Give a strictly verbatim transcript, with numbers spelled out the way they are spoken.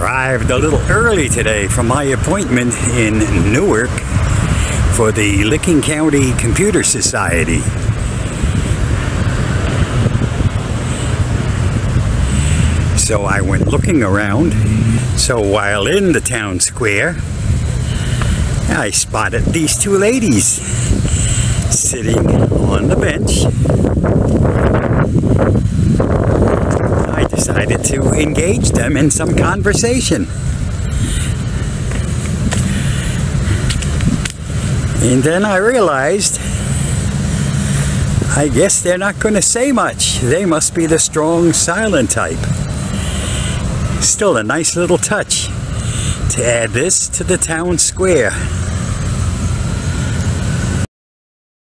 arrived a little early today from my appointment in Newark for the Licking County Computer Society. So I went looking around. So while in the town square, I spotted these two ladies sitting on the bench. I decided to engage them in some conversation. And then I realized, I guess they're not going to say much. They must be the strong, silent type. Still a nice little touch to add this to the town square.